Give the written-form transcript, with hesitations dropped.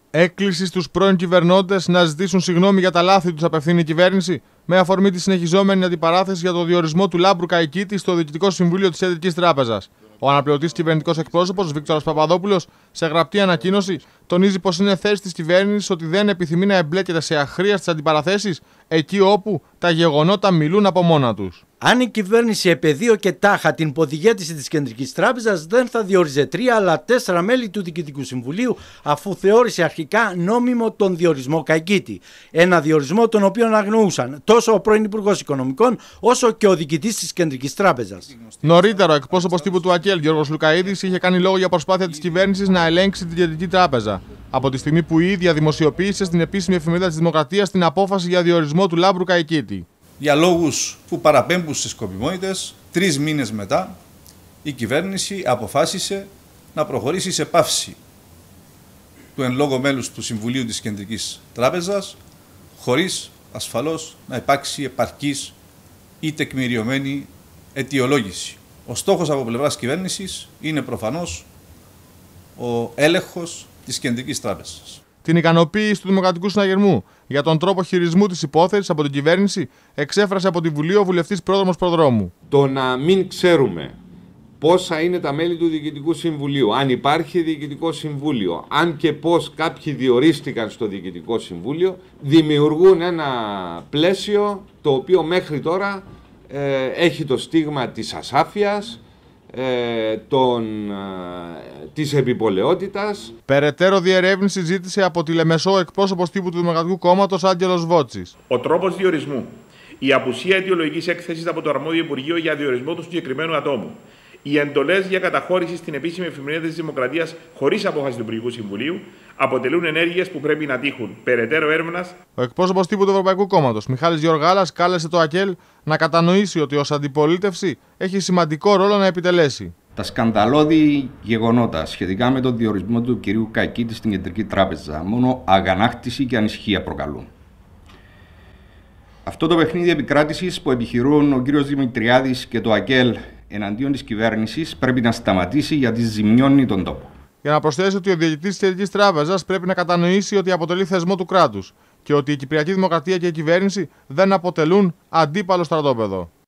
Έκκληση στους πρώην κυβερνώντες να ζητήσουν συγγνώμη για τα λάθη τους απευθύνει η κυβέρνηση, με αφορμή τη συνεχιζόμενη αντιπαράθεση για το διορισμό του Λάμπρου Καϊκίτη στο Διοικητικό Συμβούλιο της Κεντρικής Τράπεζας. Ο αναπληρωτής κυβερνητικός εκπρόσωπος Βίκτορας Παπαδόπουλος, σε γραπτή ανακοίνωση, τονίζει πως είναι θέση της κυβέρνησης ότι δεν επιθυμεί να εμπλέκεται σε αχρίαστες αντιπαραθέσεις εκεί όπου τα γεγονότα μιλούν από μόνα τους. Αν η κυβέρνηση επεδίωκε τάχα την ποδηγέτηση της Κεντρικής Τράπεζας, δεν θα διόριζε 3 αλλά 4 μέλη του Διοικητικού Συμβουλίου, αφού θεώρησε αρχικά νόμιμο τον διορισμό Καϊκίτη. Ένα διορισμό τον οποίο αγνοούσαν τόσο ο πρώην Υπουργός Οικονομικών όσο και ο διοικητής της Κεντρικής Τράπεζας. Νωρίτερα, ο εκπρόσωπος τύπου του ΑΚΕΛ, Γιώργος Λουκαΐδης, είχε κάνει λόγο για προσπάθεια της κυβέρνησης να ελέγξει την Κεντρική Τράπεζα. Από τη στιγμή που η ίδια δημοσιοποίησε στην επίσημη εφημερίδα της Δημοκρατίας την απόφαση για διορισμό του Λάμπρου Καϊκίτη. Για λόγους που παραπέμπουν στις σκοπιμότητες, 3 μήνες μετά η κυβέρνηση αποφάσισε να προχωρήσει σε πάυση του εν λόγω μέλους του Συμβουλίου της Κεντρικής Τράπεζας, χωρίς ασφαλώς να υπάρξει επαρκής ή τεκμηριωμένη αιτιολόγηση. Ο στόχος από πλευράς κυβέρνησης είναι προφανώς ο έλεγχος της Κεντρικής Τράπεζας. Την ικανοποίηση του Δημοκρατικού Συναγερμού για τον τρόπο χειρισμού της υπόθεσης από την κυβέρνηση εξέφρασε από τη Βουλή ο βουλευτής Πρόδρομος Προδρόμου. Το να μην ξέρουμε πόσα είναι τα μέλη του Διοικητικού Συμβουλίου, αν υπάρχει Διοικητικό Συμβούλιο, αν και πώς κάποιοι διορίστηκαν στο Διοικητικό Συμβούλιο, δημιουργούν ένα πλαίσιο το οποίο μέχρι τώρα έχει το στίγμα της ασάφειας, της επιπολαιότητας. Περαιτέρω διερεύνηση ζήτησε από τη Λεμεσό εκπρόσωπος τύπου του Δημοκρατικού Κόμματος Άγγελος Βότσης. Ο τρόπος διορισμού, η απουσία αιτιολογικής έκθεσης από το αρμόδιο Υπουργείο για διορισμό του συγκεκριμένου ατόμου, οι εντολές για καταχώρηση στην επίσημη εφημερίδα της Δημοκρατίας χωρίς απόφαση του Υπουργικού Συμβουλίου αποτελούν ενέργειες που πρέπει να τύχουν περαιτέρω έρευνας. Ο εκπρόσωπος τύπου του Ευρωπαϊκού Κόμματος, Μιχάλης Γεωργάλας, κάλεσε το ΑΚΕΛ να κατανοήσει ότι ως αντιπολίτευση έχει σημαντικό ρόλο να επιτελέσει. Τα σκανδαλώδη γεγονότα σχετικά με τον διορισμό του κυρίου Καϊκίτη στην Κεντρική Τράπεζα μόνο αγανάκτηση και ανησυχία προκαλούν. Αυτό το παιχνίδι επικράτησης που επιχειρούν ο κύριος Δημητριάδης και το ΑΚΕΛ εναντίον της κυβέρνησης πρέπει να σταματήσει γιατί ζημιώνει τον τόπο. Για να προσθέσει ότι ο διοικητής της Κεντρικής Τράπεζας πρέπει να κατανοήσει ότι αποτελεί θεσμό του κράτους και ότι η Κυπριακή Δημοκρατία και η κυβέρνηση δεν αποτελούν αντίπαλο στρατόπεδο.